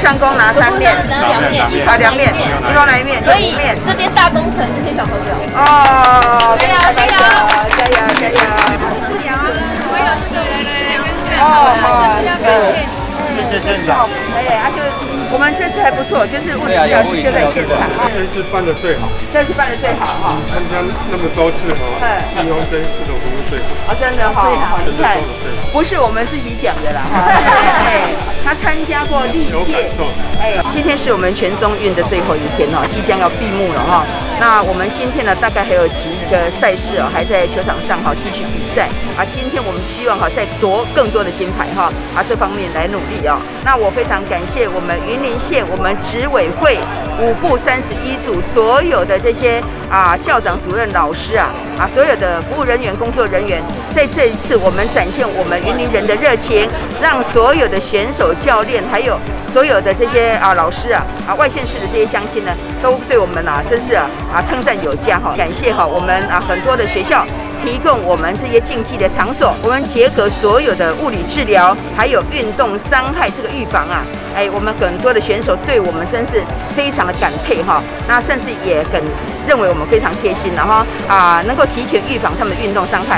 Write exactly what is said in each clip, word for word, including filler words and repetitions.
上工拿三面， 拿两面， 啊两面，一包来一面， 所以这边大工程这些小朋友， 哦， 加油加油加油加油！ 我有这个来来来跟进来， 哦好， 谢谢县长。 哎，而且我们这次还不错，就是物理治疗师就在现场。 这次办的最好， 这次办的最好哈。 参加那么多次哈，地方这一次的服务最好。 啊，真的哈，好，你看，不是我们自己讲的啦哈。哎，他参加过历届，哎，今天是我们全中运的最后一天哦，即将要闭幕了哈。那我们今天呢，大概还有几个赛事哦，还在球场上哈继续比赛啊。今天我们希望哈再夺更多的金牌哈，啊这方面来努力哦。那我非常感谢我们云林县我们执委会五部三十一组所有的这些啊校长、主任、老师啊啊所有的服务人员、工作人员，在这一次我们展现我们云林人的热情，让所有的选手、教练还有所有的这些啊老师啊啊外县市的这些乡亲呢，都对我们啊真是啊啊称赞有加哈，感谢哈我们啊很多的学校提供我们这些竞技的场所，我们结合所有的物理治疗，还有运动伤害这个预防啊，哎，我们很多的选手对我们真是非常的感佩哈，那甚至也很认为我们非常贴心，然后啊能够提前预防他们的运动伤害。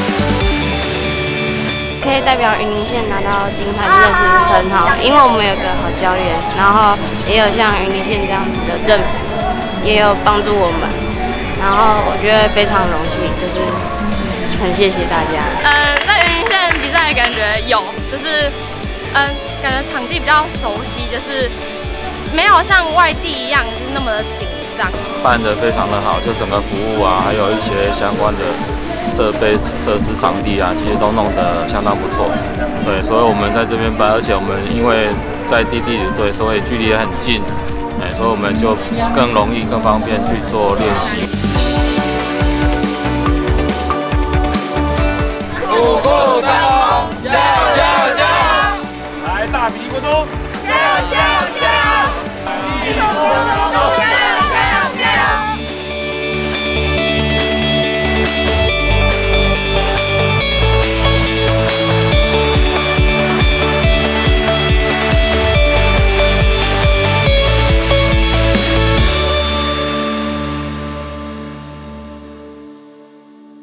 可以代表云林县拿到金牌，真的是很好，因为我们有个好教练，然后也有像云林县这样子的政府，也有帮助我们，然后我觉得非常荣幸，就是很谢谢大家。 嗯，在云林县比赛的感觉有，就是嗯，感觉场地比较熟悉，就是没有像外地一样就是那么的紧张。 办得非常的好，就整个服务啊，还有一些相关的设备、设施、场地啊，其实都弄得相当不错。对，所以我们在这边办，而且我们因为在地地里对，所以距离也很近，哎，所以我们就更容易、更方便去做练习。